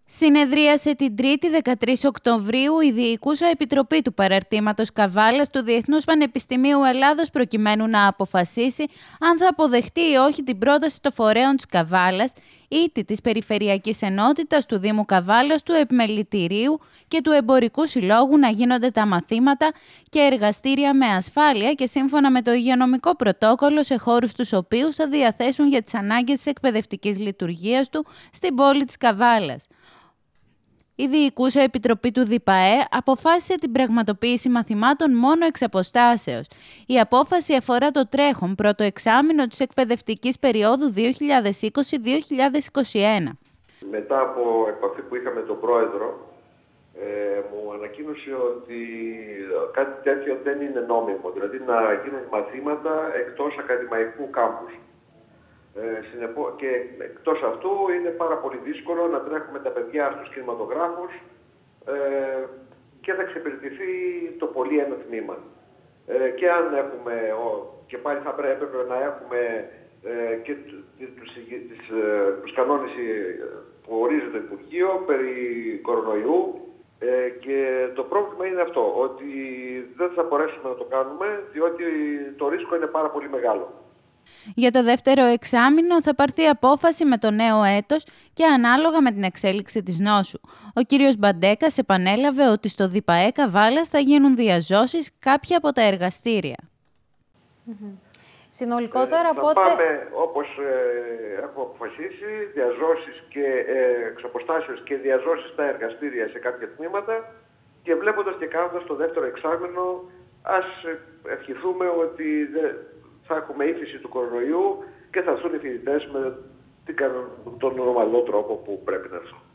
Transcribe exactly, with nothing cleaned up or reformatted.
Συνεδρίασε την Τρίτη δεκατρείς Οκτωβρίου η Διοικούσα Επιτροπή του Παραρτήματος Καβάλας του Διεθνούς Πανεπιστημίου Ελλάδος προκειμένου να αποφασίσει αν θα αποδεχτεί ή όχι την πρόταση των φορέων της Καβάλας ή της Περιφερειακής Ενότητας του Δήμου Καβάλας, του Επιμελητηρίου και του Εμπορικού Συλλόγου να γίνονται τα μαθήματα και εργαστήρια με ασφάλεια και σύμφωνα με το υγειονομικό πρωτόκολλο σε χώρους τους οποίους θα διαθέσουν για τις ανάγκες της εκπαιδευτικής λειτουργίας του στην πόλη της Καβάλας. Η Διοικούσα Επιτροπή του ΔΙΠΑΕ αποφάσισε την πραγματοποίηση μαθημάτων μόνο εξ αποστάσεως. Η απόφαση αφορά το τρέχον πρώτο εξάμηνο της εκπαιδευτικής περίοδου δύο χιλιάδες είκοσι με δύο χιλιάδες είκοσι ένα. Μετά από επαφή που είχαμε τον Πρόεδρο, ε, μου ανακοίνωσε ότι κάτι τέτοιο δεν είναι νόμιμο, δηλαδή να γίνουν μαθήματα εκτός ακαδημαϊκού κάμπους. Ε, συνεπώ, και εκτός αυτού είναι πάρα πολύ δύσκολο να τρέχουμε τα παιδιά στους κινηματογράφους ε, και θα εξυπηρετηθεί το πολύ ένα τμήμα. Ε, και αν έχουμε, ο, και πάλι θα πρέπει να έχουμε ε, και τους, τις, τους κανόνες που ορίζει το Υπουργείο περί κορονοϊού ε, και το πρόβλημα είναι αυτό, ότι δεν θα μπορέσουμε να το κάνουμε διότι το ρίσκο είναι πάρα πολύ μεγάλο. Για το δεύτερο εξάμηνο θα πάρθει απόφαση με το νέο έτος και ανάλογα με την εξέλιξη της νόσου. Ο κύριος Μπαντέκας επανέλαβε ότι στο ΔΙΠΑΕ Καβάλας θα γίνουν διαζώσεις κάποια από τα εργαστήρια. Mm-hmm. Συνολικότερα, ε, πότε... Θα πάμε, όπως ε, έχω αποφασίσει, διαζώσεις και ε, εξαποστάσεως και διαζώσεις στα εργαστήρια σε κάποια τμήματα και βλέποντας και κάνοντας το δεύτερο εξάμηνο, ας ευχηθούμε ότι δεν θα έχουμε ύφεση του κορονοϊού και θα έρθουν οι φοιτητές με τον νορμαλό τρόπο που πρέπει να έρθουν.